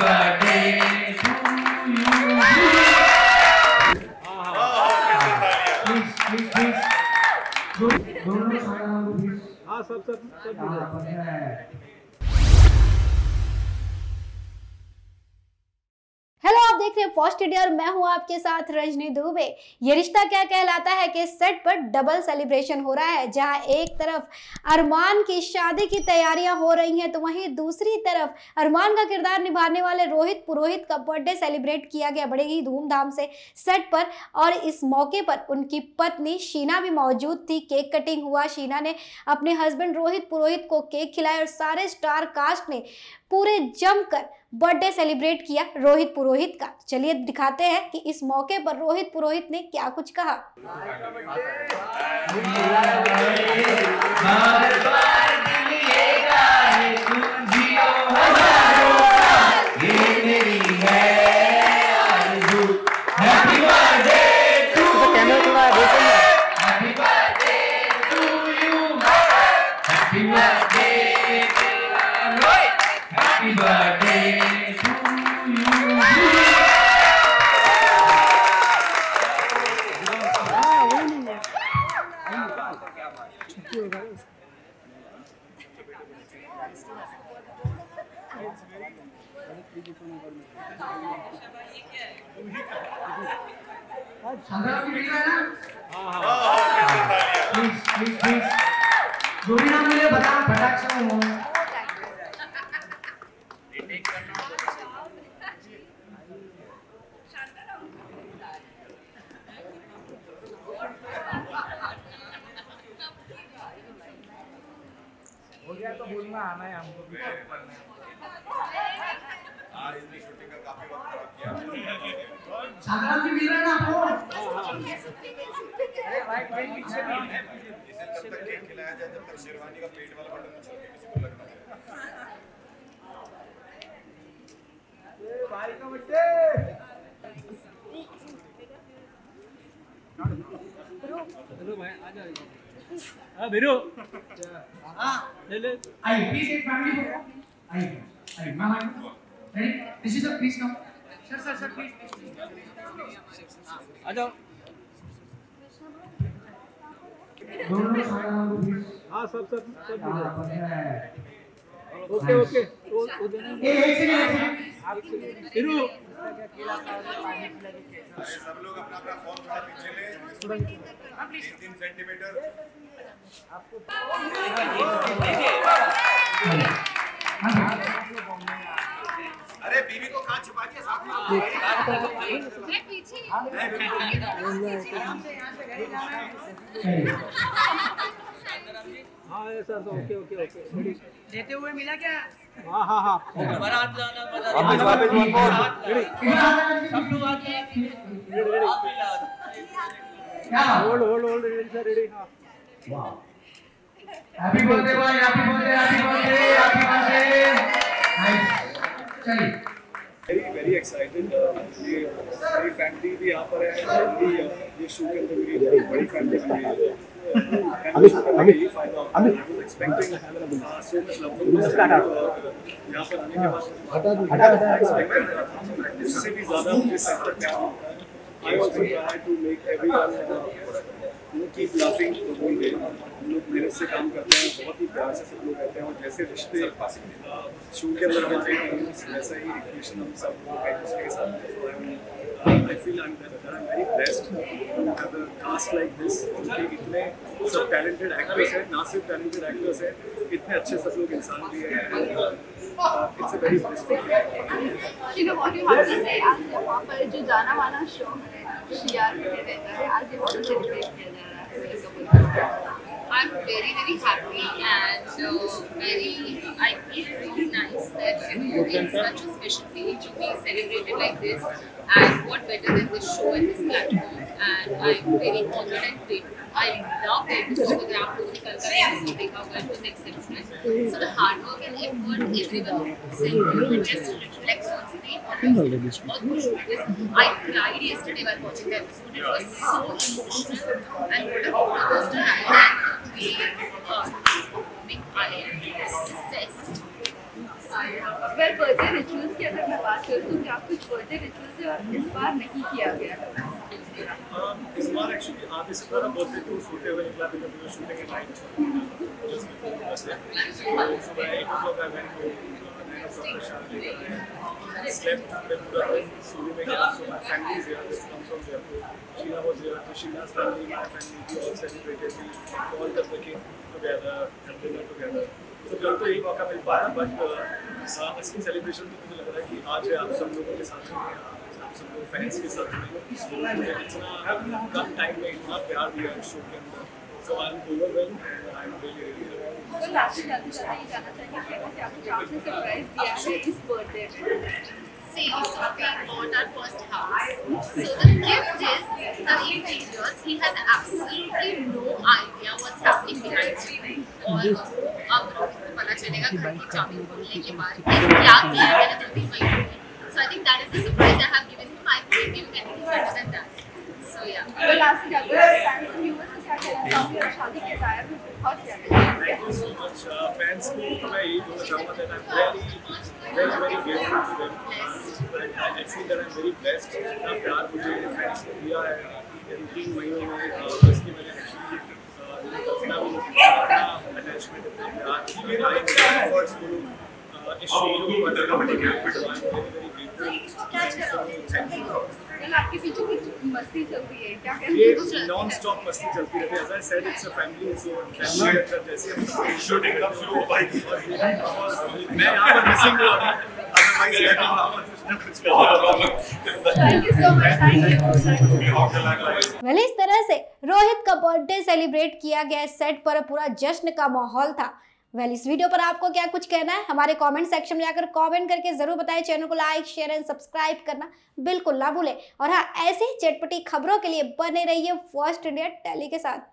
birthday to you. Please. दोनों side please. हाँ सब। हेलो, आप देख रहे हैं फर्स्ट इंडिया और मैं हूं आपके साथ रजनी दुबे। ये रिश्ता क्या कहलाता है कि सेट पर डबल सेलिब्रेशन हो रहा है, जहां एक तरफ अरमान की शादी की तैयारियां हो रही हैं तो वहीं दूसरी तरफ अरमान का किरदार निभाने वाले रोहित पुरोहित का बर्थडे सेलिब्रेट किया गया बड़े ही धूमधाम से सेट पर। और इस मौके पर उनकी पत्नी शीना भी मौजूद थी। केक कटिंग हुआ, शीना ने अपने हस्बैंड रोहित पुरोहित को केक खिलाया और सारे स्टार कास्ट ने पूरे जमकर बर्थडे सेलिब्रेट किया रोहित पुरोहित का। चलिए दिखाते हैं कि इस मौके पर रोहित पुरोहित ने क्या कुछ कहा। प्लीज जोड़ी नाम मिले बता फटाक से हो। हो गया तो बोलना आना है हमको भी। आज इसने शूटिंग का काफी वक्त खराब किया। साधारण जी मिल रहा है ना आपको? भाई पीछे भी इसे तब तक केक खिलाया जाए जब तक शेरवानी का पेट वाला बटन छूट के किसी को लगना है। ए भाई का बर्थडे। हेलो भाई आ जा। हां बिरू। हां ले आई प्लीज एक फैमिली फोटो। आई मामा ready this is a please come sir please आ जाओ। दोनों साइड प्लीज। हां सब ओके एक सेकंड बिरू। सब लोग अपना फोन थोड़ा पीछे ले 3 सेंटीमीटर आपको। अरे बीवी को कहां छुपा दिया साथ में? पीछे हाँ सर तो ओके लेते हुए मिला क्या? हाँ बारात जाना वापस सब लोग आते हैं। क्या होल्ड रेडी सर रेडी। हाँ वाह हैप्पी बर्थडे भाई हैप्पी बर्थडे नाइस। चलिए वेरी एक्साइटेड। ये मेरी फैमिली भी यहाँ पर है। ये शो के अंदर मेरी बड़ी फैमिली है। यही फायदा होता है। I was expecting so much love from this यहाँ पर आने के बाद इससे भी ज़्यादा मुझे सेट पर प्यार मिलता है। I also try to make everyone keep laughing the whole day। लोग मेरे से काम करते हैं, बहुत ही प्यार से सब लोग रहते हैं और जैसे रिश्ते शो के अंदर हमारे वैसा ही रिलेशन हम सब लोग एक दूसरे के साथ। I feel I'm very blessed to have a cast like this। उनके इतने सब talented actors हैं, ना सिर्फ talented actors हैं, इतने अच्छे सब लोग इंसान भी हैं। It's a very blessed thing। You know what you have to say? आज यहाँ पर जो जाना माना शो है, शियार में रहता है, आज ये बहुत सेलिब्रेट किया जा रहा है। I'm very happy and I feel really nice that it's such a special feeling to be celebrated like this, and what better than this show and this platform, and I'm very honored and grateful. I love it because the ground लोगों ने कल का episode देखा होगा, it was exceptional. So the hard work and effort everyone sent just reflects on screen. I cried yesterday while watching the episode. It was so emotional and what a roller coaster ride. I am obsessed. Well birthday rituals की अगर मैं बात करूँ तो क्या कुछ birthday rituals है और इस बार नहीं किया गया? इस बार एक्चुअली आधे से पूरा बर्थडे टूर सोते हुए निकला because we were shooting at night just before birthday सुबह 8 o'clock I went to slept with the Suri में गया so my family is here come from Jaipur Sheila was here so Sheila's family my family we all celebrated we all got the cake together and dinner together so कल तो यही मौका मिल पाया but असली celebration तो मुझे लग रहा है कि आज है आप सब लोगों के साथ में सब लोग फैंस के साथ में मुझे इतना कम टाइम में इतना प्यार दिया शो के अंदर so I am overwhelmed and I am really तो लास्ट में जल्दी ये जानना चाहेंगे कि आपको आपने सरप्राइज दिया है इस बर्थडे में? See, so we bought our first house. So the gift is the interiors. He has absolutely no idea what's happening behind me. और अब पता चलेगा घर की चाबी खोलने के बाद क्या किया मैंने 2-3 महीने में. So I think that is the surprise I have given him. I couldn't give anything better than that. So yeah. तो लास्ट में अगर फैंस और व्यूअर्स से क्या कहना चाहूँगी और शादी के दायरे में बहुत ज़्यादा Thank you so much. Fans को मैं यही बोलना चाहूँगा that I'm very grateful to them. I feel that I'm very blessed. इतना प्यार मुझे fans ने दिया है इन 3 महीनों में इसकी मैंने actually इतना attachment इतना प्यार इतना efforts को इस शो को अंदर कमेटी के ऊपर so I'm very grateful. Thank you. आपके पीछे कुछ मस्ती चल रही है क्या ये नॉन स्टॉप मस्ती चलती रहती है as I said it's a family so family के अंदर जैसे हम शूटिंग कब शुरू हो पाएगी मैं यहाँ पर मिसिंग हूँ otherwise thank you so much thank you well इस तरह से रोहित का बर्थडे सेलिब्रेट किया गया सेट पर पूरा जश्न का माहौल था। वेल इस वीडियो पर आपको क्या कुछ कहना है हमारे कमेंट सेक्शन में जाकर कमेंट करके जरूर बताएं। चैनल को लाइक शेयर एंड सब्सक्राइब करना बिल्कुल ना भूलें और हाँ ऐसे ही चटपटी खबरों के लिए बने रहिए फर्स्ट इंडिया टेली के साथ।